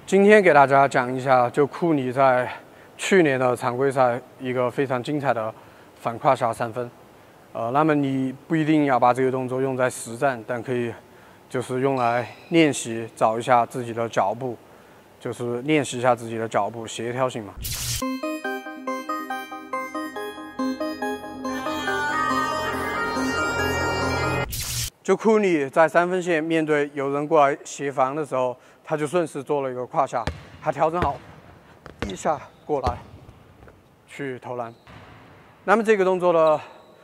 今天给大家讲一下，就库里在去年的常规赛一个非常精彩的反胯下三分。那么你不一定要把这个动作用在实战，但可以就是用来练习，找一下自己的脚步，就是练习一下自己的脚步协调性嘛。就库里在三分线面对有人过来协防的时候，他就顺势做了一个胯下，他调整好，一下过来去投篮。那么这个动作的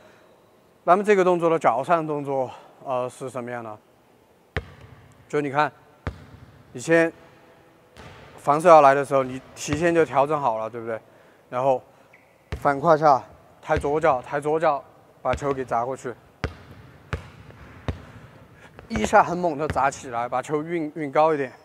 脚上动作是什么样的？就你看，你先防守要来的时候，你提前就调整好了，对不对？然后反胯下，抬左脚，把球给砸过去。一下很猛的砸起来，把球运高一点，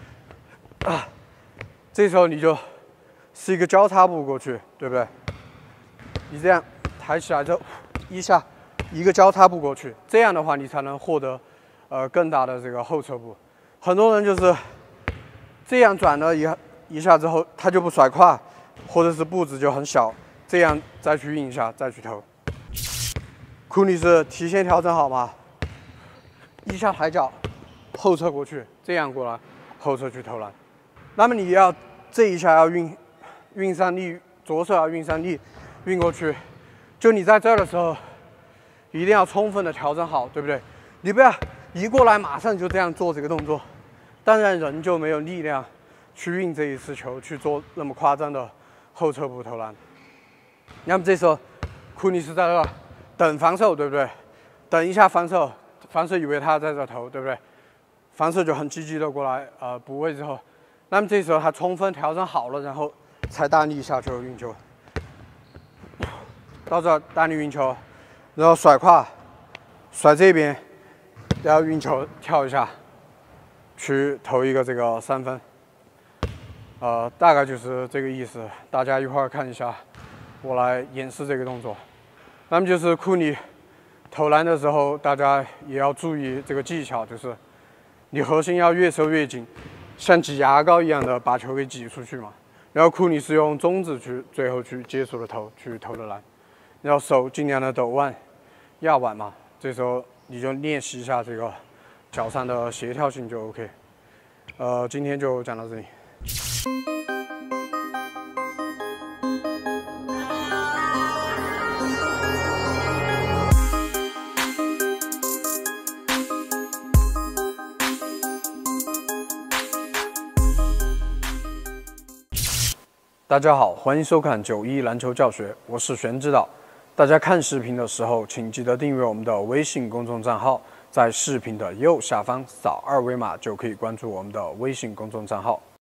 这时候你就是一个交叉步过去，对不对？你这样抬起来之后，一个交叉步过去，这样的话你才能获得更大的这个后撤步。很多人就是这样转了一下之后，他就不甩胯，或者是步子就很小，这样再去运一下，再去投。库里是提前调整好嘛？一下抬脚，后撤过去，这样过来，后撤去投篮。那么你要这一下要运上力，左手要运上力，运过去。就你在这儿的时候，一定要充分的调整好，对不对？你不要一过来马上就这样做这个动作，当然人就没有力量去运这一次球，去做那么夸张的后撤步投篮。那么这时候，库里是在这等防守，对不对？等一下防守以为他在这投，对不对？防守就很积极的过来补位之后，那么这时候他充分调整好了，然后才大力下球运球。到这大力运球，然后甩胯，甩这边，然后运球跳一下，去投一个这个三分。大概就是这个意思。大家一会儿看一下，我来演示这个动作。那么就是库里投篮的时候，大家也要注意这个技巧，就是你核心要越收越紧，像挤牙膏一样的把球给挤出去嘛。然后库里是用中指最后去接触的头去投的篮，然后手尽量的抖腕、压腕嘛。这时候你就练习一下这个脚上的协调性就 OK。今天就讲到这里。大家好，欢迎收看91篮球教学，我是玄指导。大家看视频的时候，请记得订阅我们的微信公众账号，在视频的右下方扫2维码就可以关注我们的微信公众账号。